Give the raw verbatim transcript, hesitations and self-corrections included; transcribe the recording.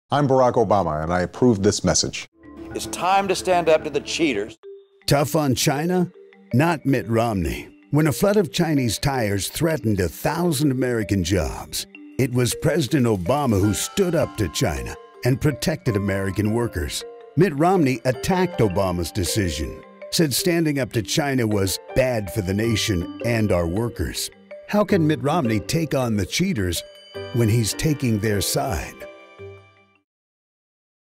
I'm Barack Obama, and I approve this message. It's time to stand up to the cheaters. Tough on China? Not Mitt Romney. When a flood of Chinese tires threatened a thousand American jobs, it was President Obama who stood up to China and protected American workers. Mitt Romney attacked Obama's decision, said standing up to China was bad for the nation and our workers. How can Mitt Romney take on the cheaters when he's taking their side?